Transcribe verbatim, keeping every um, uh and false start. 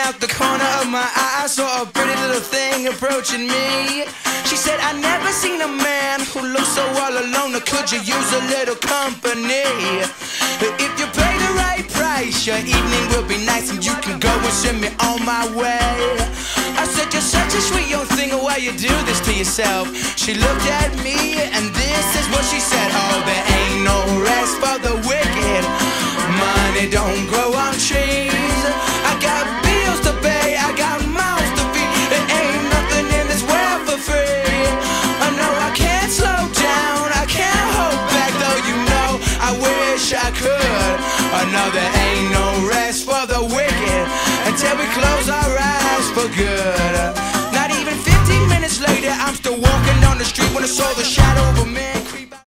out the corner of my eye, I saw a pretty little thing approaching me. She said, I never seen a man who looks so all alone. Could you use a little company? If you pay the right price, your evening will be nice, and you can go and send me on my way. I said, you're such a sweet young thing, why you do this to yourself? She looked at me, and this is what she said. Oh, there ain't no rest for the wicked. Money don't grow on trees. I got bills to pay, I got mouths to feed. There ain't nothing in this world for free. I know I can't slow down, I can't hold back, though you know I wish I could. I know there ain't no rest for the wicked until we close our eyes for good. Not even fifteen minutes later, I'm still walking down the street when I saw